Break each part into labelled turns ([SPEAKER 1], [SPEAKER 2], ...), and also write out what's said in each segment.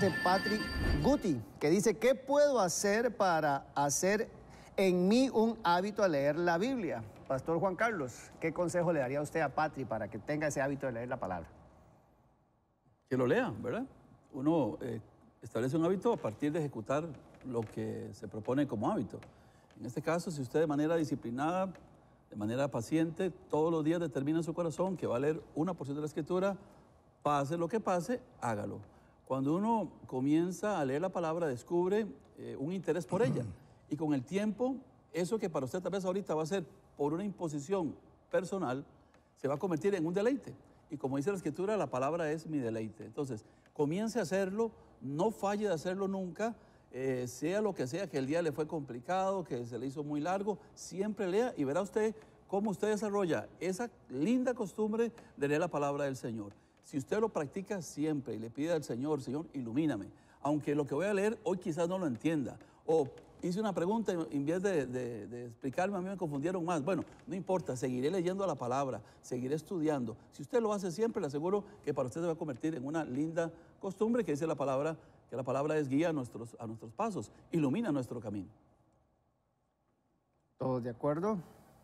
[SPEAKER 1] oyente Patrick Guti, que dice, ¿qué puedo hacer para hacer en mí un hábito de leer la Biblia? Pastor Juan Carlos, ¿qué consejo le daría usted a Patrick para que tenga ese hábito de leer la palabra?
[SPEAKER 2] Que lo lea, ¿verdad? Uno establece un hábito a partir de ejecutar lo que se propone como hábito. En este caso, si usted de manera disciplinada, de manera paciente, todos los días determina en su corazón que va a leer una porción de la Escritura, pase lo que pase, hágalo. Cuando uno comienza a leer la palabra, descubre un interés por ella. Y con el tiempo, eso que para usted tal vez ahorita va a ser por una imposición personal, se va a convertir en un deleite. Y como dice la Escritura, la palabra es mi deleite. Entonces, comience a hacerlo, no falle de hacerlo nunca, sea lo que sea, que el día le fue complicado, que se le hizo muy largo, siempre lea y verá usted cómo usted desarrolla esa linda costumbre de leer la palabra del Señor. Si usted lo practica siempre y le pide al Señor, Señor, ilumíname, aunque lo que voy a leer hoy quizás no lo entienda, o hice una pregunta y en vez de explicarme a mí me confundieron más. Bueno, no importa, seguiré leyendo la palabra, seguiré estudiando. Si usted lo hace siempre, le aseguro que para usted se va a convertir en una linda costumbre que dice la palabra, que la palabra es guía a nuestros pasos, ilumina nuestro camino.
[SPEAKER 1] ¿Todos de acuerdo?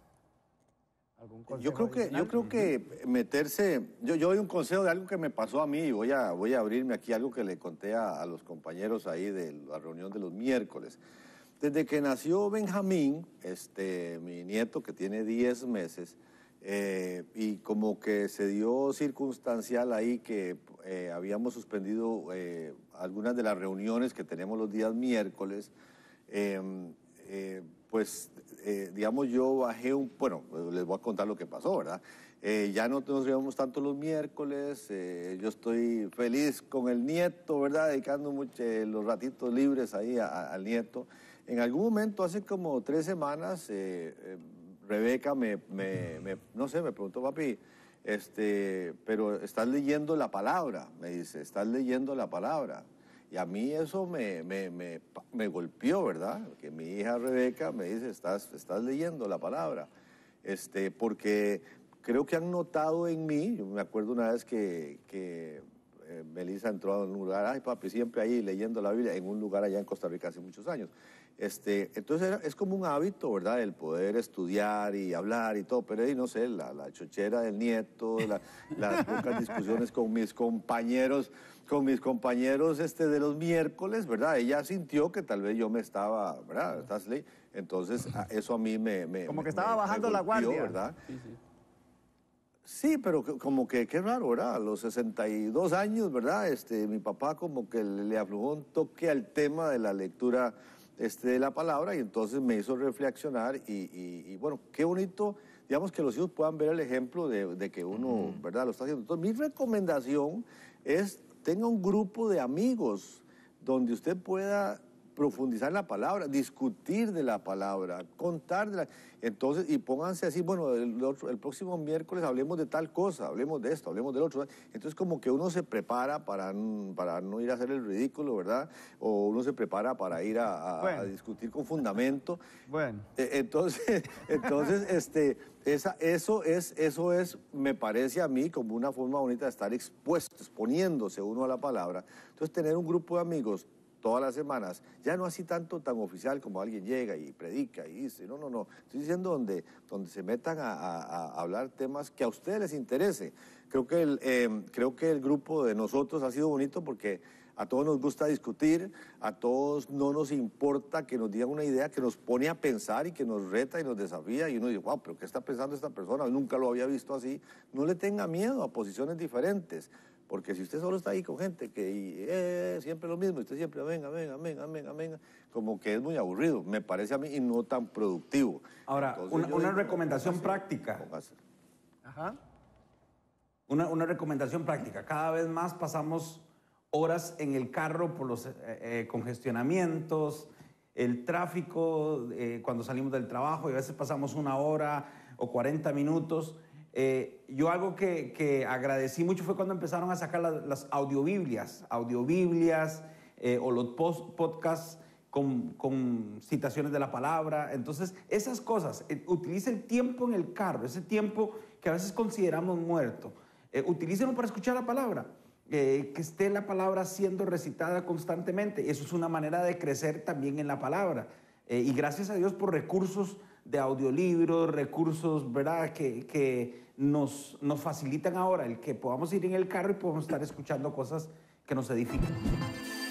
[SPEAKER 3] Yo creo que meterse, yo doy un consejo de algo que me pasó a mí y voy a abrirme aquí algo que le conté a los compañeros ahí de la reunión de los miércoles. Desde que nació Benjamín, mi nieto que tiene 10 meses, y como que se dio circunstancial ahí que habíamos suspendido algunas de las reuniones que tenemos los días miércoles, digamos, yo bajé bueno, les voy a contar lo que pasó, ¿verdad? Ya no nos llevamos tanto los miércoles, yo estoy feliz con el nieto, ¿verdad? Dedicando mucho los ratitos libres ahí al nieto. En algún momento, hace como 3 semanas, Rebeca no sé, me preguntó, papi, pero estás leyendo la palabra, me dice, estás leyendo la palabra. Y a mí eso me golpeó, ¿verdad? Que mi hija Rebeca me dice, estás leyendo la palabra. Porque creo que han notado en mí, yo me acuerdo una vez que Melissa entró en un lugar, ay papi, siempre ahí leyendo la Biblia, en un lugar allá en Costa Rica hace muchos años. Entonces es como un hábito, ¿verdad? El poder estudiar y hablar y todo, pero ahí no sé, la chochera del nieto, las pocas discusiones con mis compañeros de los miércoles, ¿verdad? Ella sintió que tal vez yo me estaba, ¿verdad? Entonces eso a mí
[SPEAKER 1] como que estaba bajando la guardia,
[SPEAKER 3] ¿verdad? Sí, sí. Sí, pero como que qué raro, ¿verdad? A los 62 años, ¿verdad? Mi papá como que le aflojó un toque al tema de la lectura de la palabra y entonces me hizo reflexionar y bueno, qué bonito, digamos, que los hijos puedan ver el ejemplo de que uno, ¿verdad?, lo está haciendo. Entonces, mi recomendación es tenga un grupo de amigos donde usted pueda profundizar en la palabra, discutir de la palabra, contar de la... Entonces, y pónganse así, bueno, el próximo miércoles hablemos de tal cosa, hablemos de esto, hablemos del otro. Entonces, como que uno se prepara para no ir a hacer el ridículo, ¿verdad? O uno se prepara para ir a discutir con fundamento.
[SPEAKER 1] Bueno.
[SPEAKER 3] Entonces, eso es, me parece a mí, como una forma bonita de estar exponiéndose uno a la palabra. Entonces, tener un grupo de amigos todas las semanas, ya no así tan oficial como alguien llega y predica y dice, no, estoy diciendo donde se metan a hablar temas que a ustedes les interese. Creo que el grupo de nosotros ha sido bonito porque a todos nos gusta discutir, a todos no nos importa que nos digan una idea que nos pone a pensar y que nos reta y nos desafía y uno dice, wow, pero ¿qué está pensando esta persona? Nunca lo había visto así. No le tenga miedo a posiciones diferentes. Porque si usted solo está ahí con gente que siempre lo mismo, usted siempre amén, como que es muy aburrido, me parece a mí, y no tan productivo.
[SPEAKER 4] Ahora,
[SPEAKER 3] entonces,
[SPEAKER 4] una recomendación práctica.
[SPEAKER 1] Ajá.
[SPEAKER 4] Una recomendación práctica. Cada vez más pasamos horas en el carro por los congestionamientos, el tráfico, cuando salimos del trabajo, y a veces pasamos 1 hora o 40 minutos. Yo algo que agradecí mucho fue cuando empezaron a sacar las audiobiblias o los podcasts con citaciones de la palabra. Entonces, esas cosas, utilice el tiempo en el carro, ese tiempo que a veces consideramos muerto, utilícenlo para escuchar la palabra. que esté la palabra siendo recitada constantemente. Eso es una manera de crecer también en la palabra. Y gracias a Dios por recursos de audiolibros, recursos, ¿verdad?, que nos facilitan ahora el que podamos ir en el carro y podamos estar escuchando cosas que nos edifican.